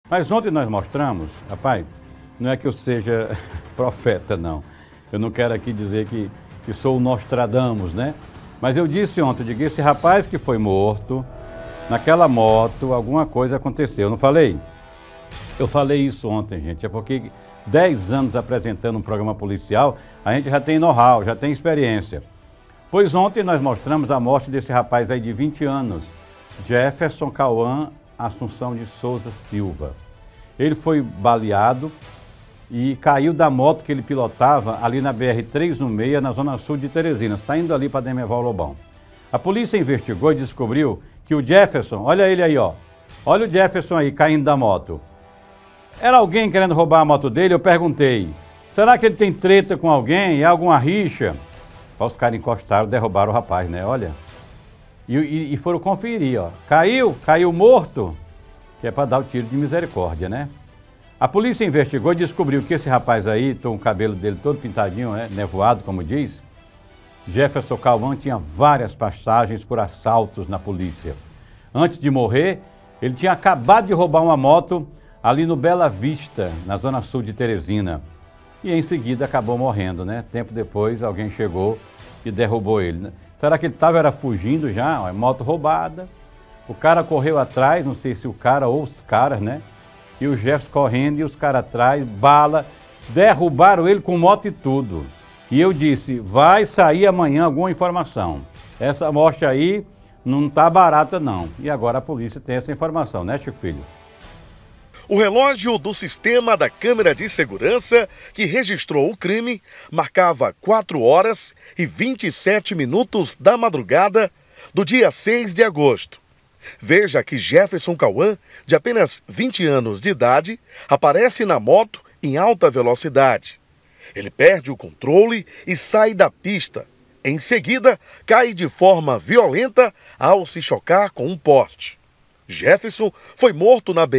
Mas ontem nós mostramos, rapaz, não é que eu seja profeta, não. Eu não quero aqui dizer que sou o Nostradamus, né? Mas eu disse ontem, digo, esse rapaz que foi morto, naquela moto, alguma coisa aconteceu. Eu não falei? Eu falei isso ontem, gente. É porque 10 anos apresentando um programa policial, a gente já tem know-how, já tem experiência. Pois ontem nós mostramos a morte desse rapaz aí de 20 anos, Jefferson Cauã Assunção de Souza Silva. Ele foi baleado e caiu da moto que ele pilotava ali na BR-316, na zona sul de Teresina, saindo ali para Demerval Lobão. A polícia investigou e descobriu que o Jefferson, olha ele aí, ó. Olha o Jefferson aí caindo da moto. Era alguém querendo roubar a moto dele? Eu perguntei. Será que ele tem treta com alguém? É alguma rixa? Os caras encostaram, derrubaram o rapaz, né? Olha. E foram conferir, ó. Caiu morto, que é para dar o tiro de misericórdia, né? A polícia investigou e descobriu que esse rapaz aí, com o cabelo dele todo pintadinho, né? Nevoado, como diz, Jefferson Cauã tinha várias passagens por assaltos na polícia. Antes de morrer, ele tinha acabado de roubar uma moto ali no Bela Vista, na zona sul de Teresina. E em seguida acabou morrendo, né? Tempo depois alguém chegou e derrubou ele, né? Será que ele estava fugindo já? Ó, moto roubada. O cara correu atrás, não sei se o cara ou os caras, né? E o Jefferson correndo e os caras atrás, bala, derrubaram ele com moto e tudo. E eu disse, vai sair amanhã alguma informação. Essa morte aí não tá barata não. E agora a polícia tem essa informação, né, Chico Filho? O relógio do sistema da câmera de segurança que registrou o crime marcava 4 horas e 27 minutos da madrugada do dia 6 de agosto. Veja que Jefferson Cauã, de apenas 20 anos de idade, aparece na moto em alta velocidade. Ele perde o controle e sai da pista. Em seguida, cai de forma violenta ao se chocar com um poste. Jefferson foi morto na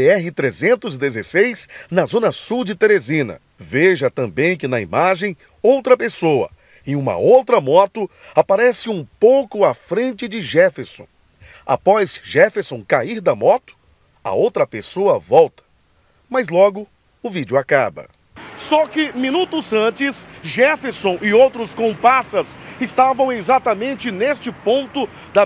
BR-316, na zona sul de Teresina. Veja também que na imagem, outra pessoa, em uma outra moto, aparece um pouco à frente de Jefferson. Após Jefferson cair da moto, a outra pessoa volta. Mas logo, o vídeo acaba. Só que minutos antes, Jefferson e outros comparsas estavam exatamente neste ponto da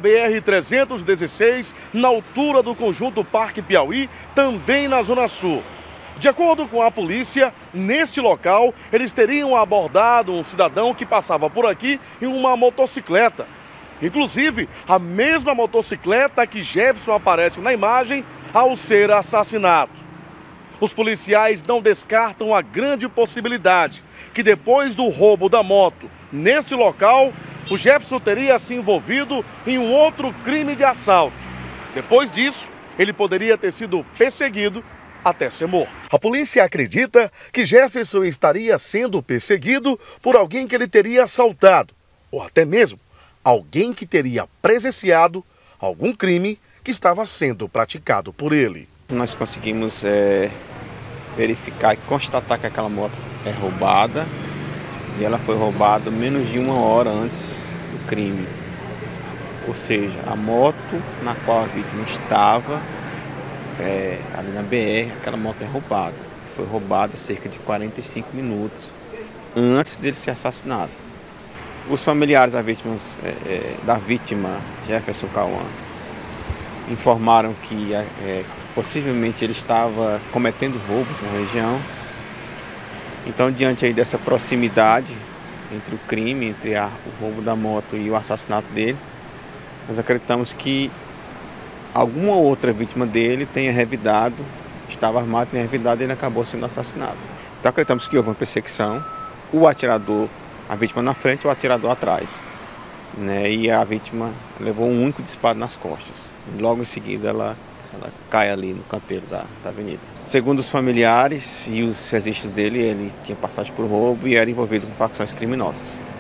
BR-316, na altura do conjunto Parque Piauí, também na Zona Sul. De acordo com a polícia, neste local, eles teriam abordado um cidadão que passava por aqui em uma motocicleta. Inclusive, a mesma motocicleta que Jefferson aparece na imagem ao ser assassinado. Os policiais não descartam a grande possibilidade que depois do roubo da moto neste local, o Jefferson teria se envolvido em um outro crime de assalto. Depois disso, ele poderia ter sido perseguido até ser morto. A polícia acredita que Jefferson estaria sendo perseguido por alguém que ele teria assaltado, ou até mesmo alguém que teria presenciado algum crime que estava sendo praticado por ele. Nós conseguimos verificar e constatar que aquela moto é roubada e ela foi roubada menos de 1 hora antes do crime. Ou seja, a moto na qual a vítima estava, ali na BR, aquela moto é roubada. Foi roubada cerca de 45 minutos antes dele ser assassinado. Os familiares da vítima, Jefferson Cauã, informaram que possivelmente ele estava cometendo roubos na região. Então, diante aí dessa proximidade entre o crime, entre o roubo da moto e o assassinato dele, nós acreditamos que alguma outra vítima dele tenha revidado, estava armado, tenha revidado e ele acabou sendo assassinado. Então, acreditamos que houve uma perseguição, o atirador, a vítima na frente e o atirador atrás, né? E a vítima levou um único disparo nas costas. E logo em seguida ela cai ali no canteiro da avenida. Segundo os familiares e os registros dele, ele tinha passagem por roubo e era envolvido com facções criminosas.